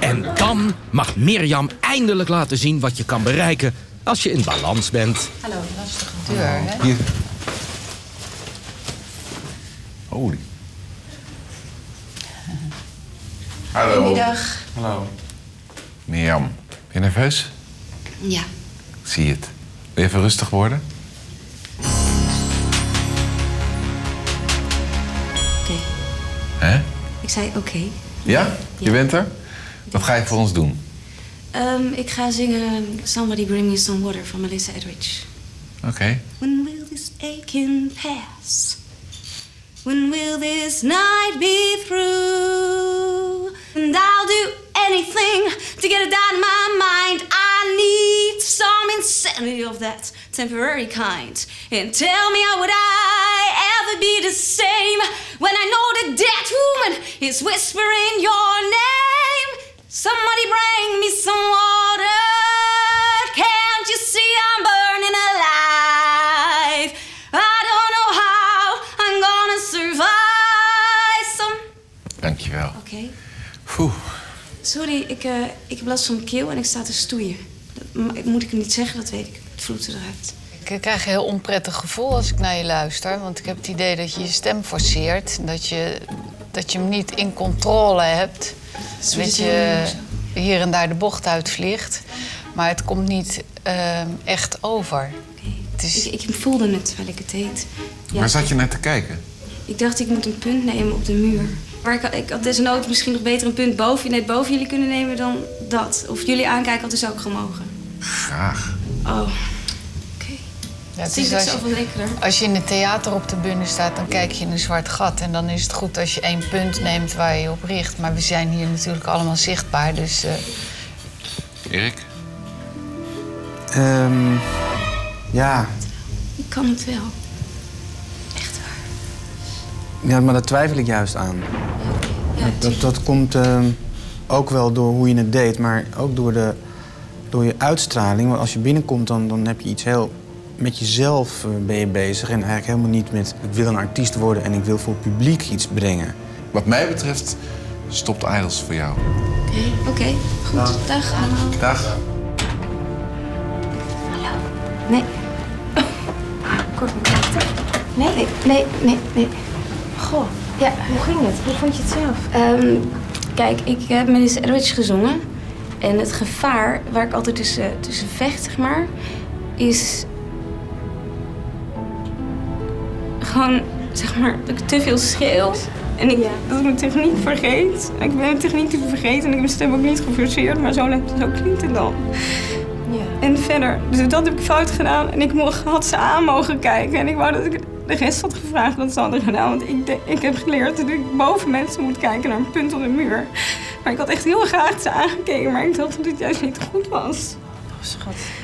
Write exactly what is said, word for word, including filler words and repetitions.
En dan mag Miriam eindelijk laten zien wat je kan bereiken als je in balans bent. Hallo, lastige deur, hè? Hier. Holy. Hallo. Goedemiddag. Hallo. Miriam, ben je nerveus? Ja. Ik zie het. Wil je even rustig worden? Oké. Okay. Hè? Ik zei oké. Okay. Ja? Je ja. bent er? Wat ga je voor ons doen? Um, ik ga zingen Somebody Bring Me Some Water van Melissa Etheridge. Oké. Okay. When will this aching pass? When will this night be through? And I'll do anything to get it out of my mind. I need some insanity of that temporary kind. And tell me, how would I ever be the same when I know the dead woman is whispering your name? Somebody bring me some water. Can't you see I'm burning alive? I don't know how I'm gonna survive. Some... Dankjewel. Oké. Okay. Oeh. Sorry, ik, uh, ik heb last van mijn keel en ik sta te stoeien. Dat moet ik niet zeggen, dat weet ik. Het vloeit eruit. Ik krijg een heel onprettig gevoel als ik naar je luister. Want ik heb het idee dat je je stem forceert. Dat je, dat je hem niet in controle hebt. Dat, dat je hier en daar de bocht uitvliegt. Maar het komt niet uh, echt over. Okay. Het is... ik, ik voelde het terwijl ik het deed. Ja. Waar zat je naar te kijken? Ik dacht, ik moet een punt nemen op de muur. Maar ik had, ik had desnoods misschien nog beter een punt boven, net boven jullie kunnen nemen dan dat. Of jullie aankijken had dus ook gemogen. Graag. Oh, oké. Okay. Ja, het Zie is ik als, zoveel lekkerder. Als je in het theater op de bühne staat, dan kijk je in een zwart gat. En dan is het goed als je één punt neemt waar je je op richt. Maar we zijn hier natuurlijk allemaal zichtbaar, dus... Uh... Erik? Um, ja. Ik kan het wel. Echt waar. Ja, maar daar twijfel ik juist aan. Ja, ja, dat, dat komt uh, ook wel door hoe je het deed, maar ook door, de, door je uitstraling. Want als je binnenkomt, dan, dan heb je iets heel... Met jezelf uh, ben je bezig en eigenlijk helemaal niet met... Ik wil een artiest worden en ik wil voor het publiek iets brengen. Wat mij betreft stopt Idols voor jou. Oké, okay, oké. Okay. Goed. Dag. Dag allemaal. Dag. Hallo. Nee. Oh. Kort mijn kaarten. Nee, nee, nee, nee, nee. Goh. Ja. Hoe ging het? Hoe vond je het zelf? Um, kijk, ik heb Melissa Etheridge gezongen. En het gevaar waar ik altijd tussen, tussen vecht, zeg maar, is... Gewoon, zeg maar, dat ik te veel schreeuw. En ik, ja. dat ik mijn techniek vergeet. Ik ben mijn techniek te vergeten en ik heb mijn stem ook niet geforceerd, maar zo, zo klinkt het dan. Ja. En verder, dus dat heb ik fout gedaan. En ik mocht, had ze aan mogen kijken. En ik wou dat ik de rest had gevraagd dat ze hadden gedaan. Want ik, de, ik heb geleerd dat ik boven mensen moet kijken naar een punt op de muur. Maar ik had echt heel graag ze aangekeken, maar ik dacht dat dit juist niet goed was. Oh, schat.